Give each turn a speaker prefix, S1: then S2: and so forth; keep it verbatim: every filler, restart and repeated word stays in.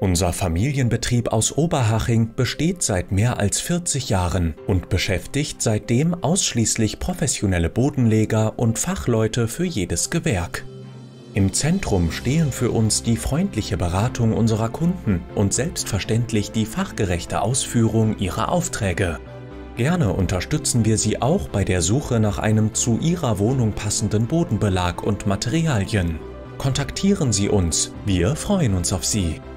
S1: Unser Familienbetrieb aus Oberhaching besteht seit mehr als vierzig Jahren und beschäftigt seitdem ausschließlich professionelle Bodenleger und Fachleute für jedes Gewerk. Im Zentrum stehen für uns die freundliche Beratung unserer Kunden und selbstverständlich die fachgerechte Ausführung ihrer Aufträge. Gerne unterstützen wir Sie auch bei der Suche nach einem zu Ihrer Wohnung passenden Bodenbelag und Materialien. Kontaktieren Sie uns, wir freuen uns auf Sie.